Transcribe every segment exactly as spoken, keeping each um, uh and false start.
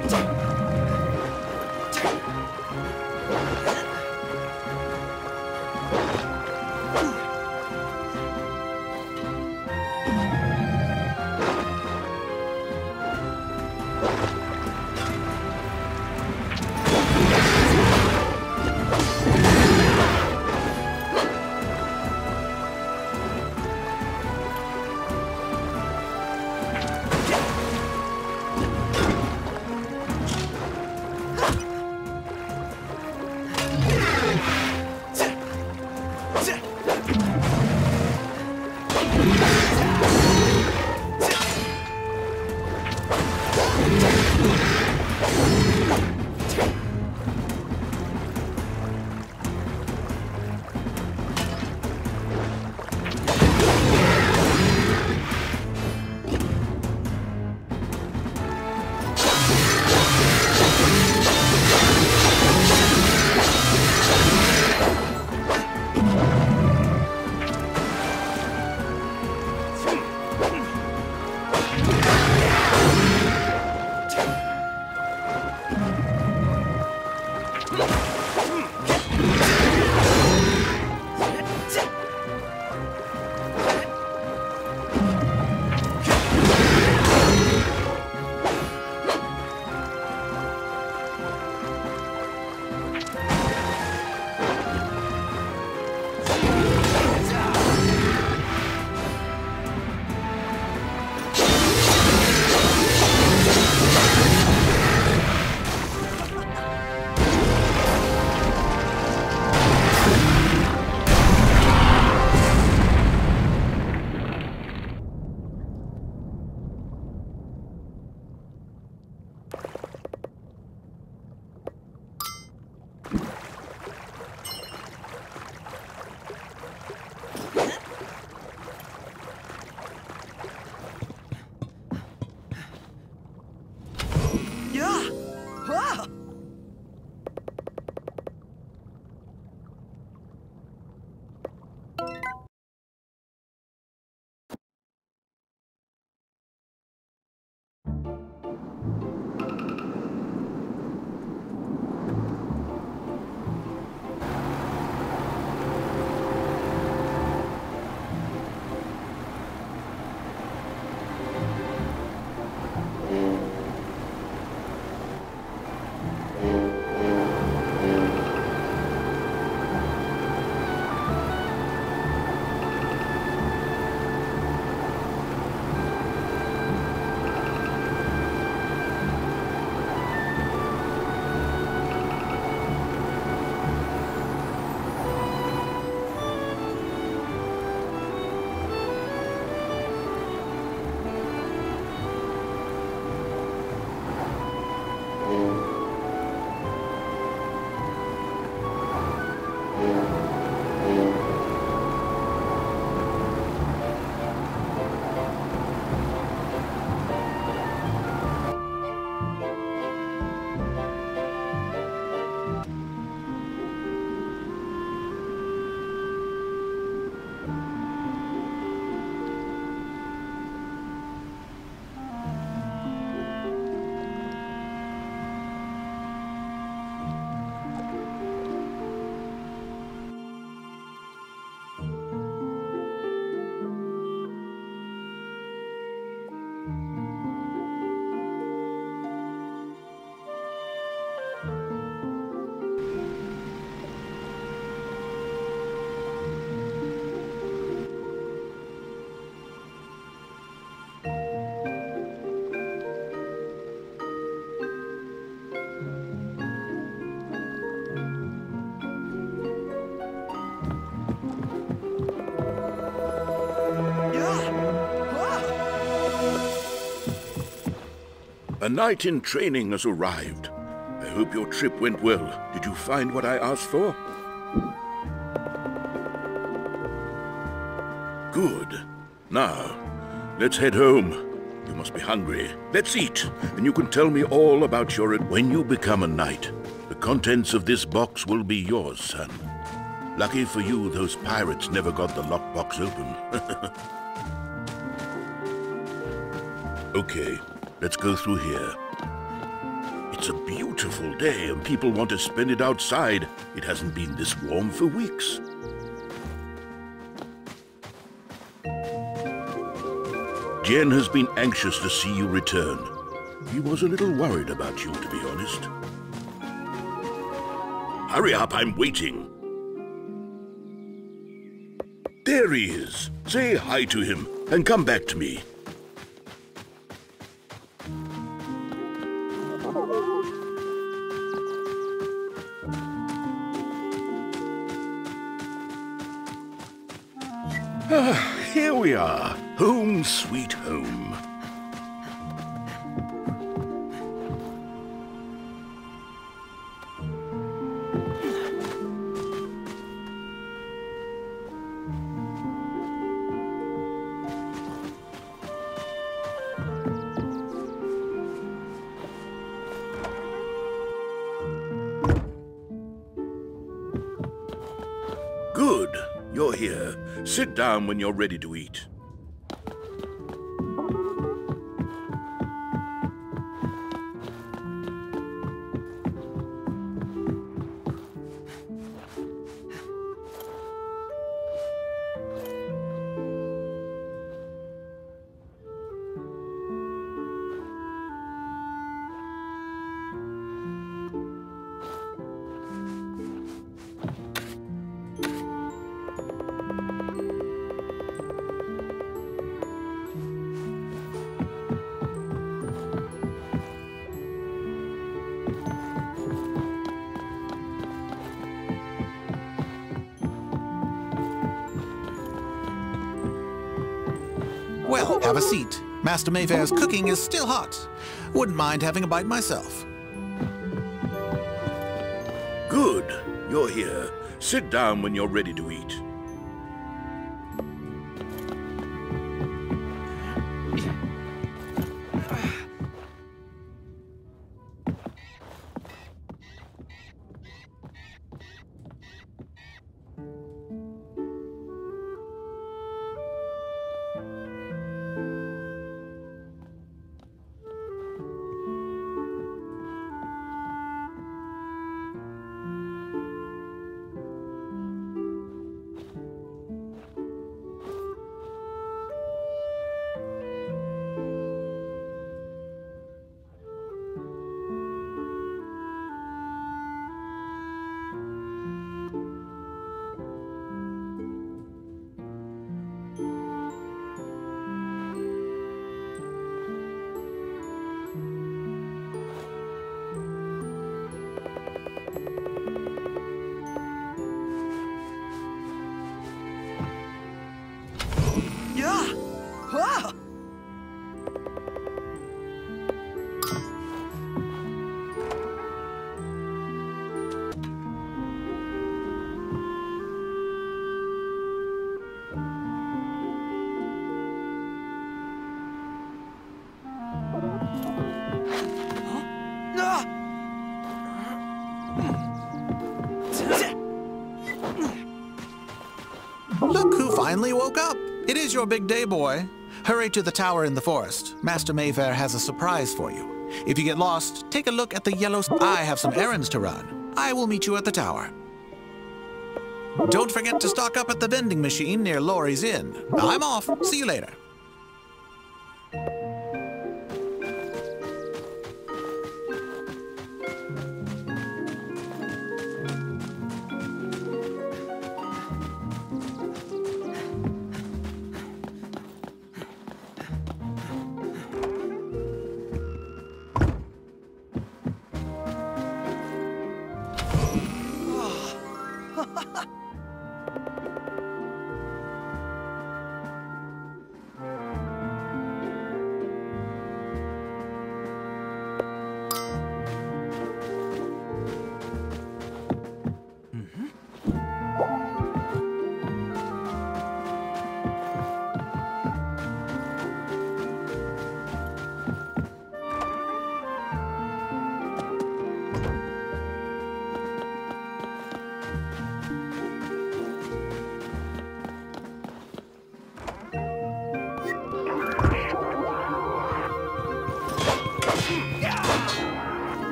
A knight in training has arrived. I hope your trip went well. Did you find what I asked for? Good. Now, let's head home. You must be hungry. Let's eat, and you can tell me all about your... When you become a knight, the contents of this box will be yours, son. Lucky for you, those pirates never got the lockbox open. Okay, let's go through here. It's a beautiful day and people want to spend it outside. It hasn't been this warm for weeks. Jen has been anxious to see you return. He was a little worried about you, to be honest. Hurry up, I'm waiting. There he is. Say hi to him and come back to me. Ah, here we are. Home sweet home. Good. You're here. Sit down when you're ready to eat. Well, have a seat. Master Mayfair's cooking is still hot. Wouldn't mind having a bite myself. Good. You're here. Sit down when you're ready to eat. Yeah! Ah! Look who finally woke up. It is your big day, boy. Hurry to the tower in the forest. Master Mayfair has a surprise for you. If you get lost, take a look at the yellow... I have some errands to run. I will meet you at the tower. Don't forget to stock up at the vending machine near Laurie's Inn. I'm off. See you later.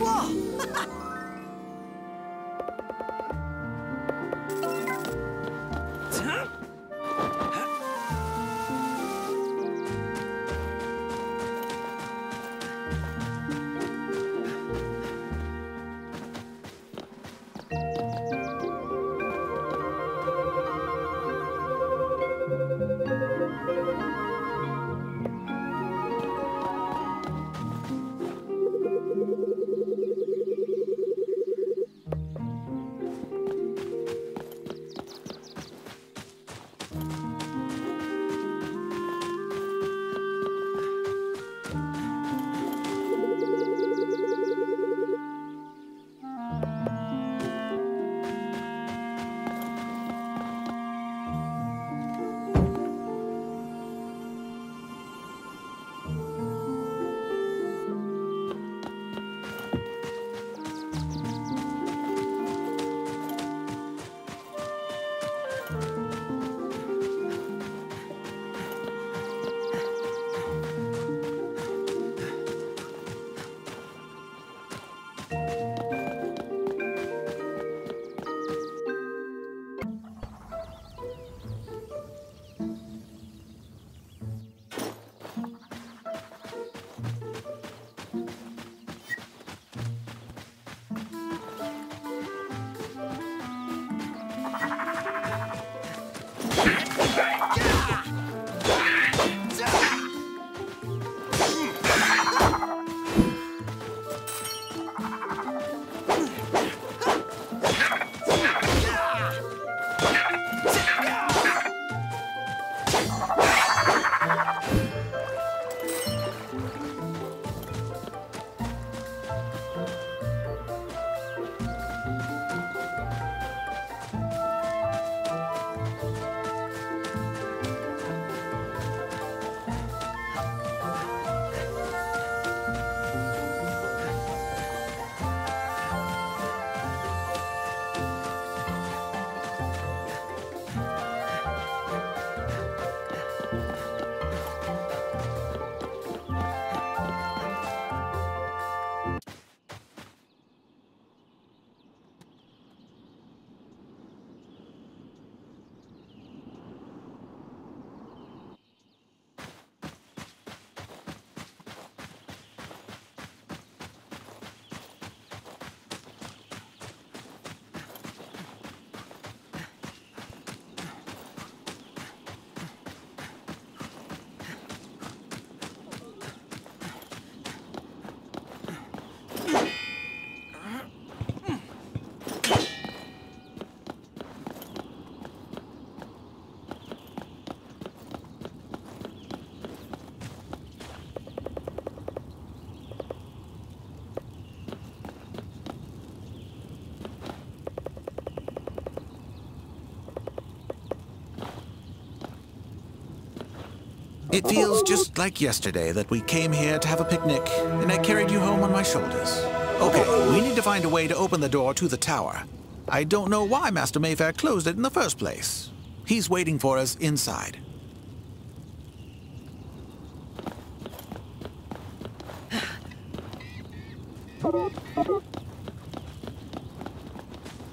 It feels just like yesterday that we came here to have a picnic, and I carried you home on my shoulders. Okay, we need to find a way to open the door to the tower. I don't know why Master Mayfair closed it in the first place. He's waiting for us inside.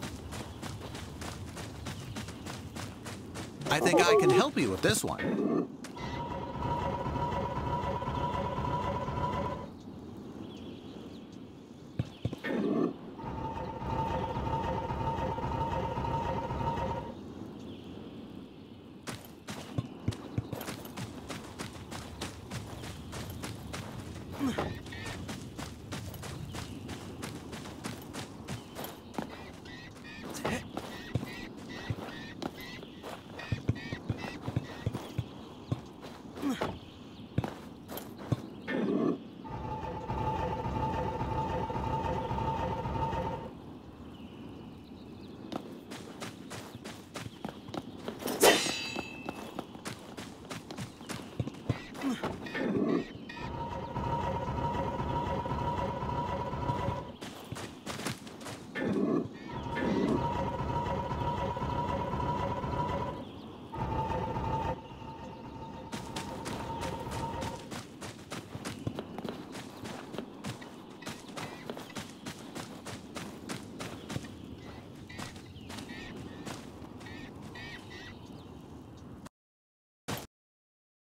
I think I can help you with this one.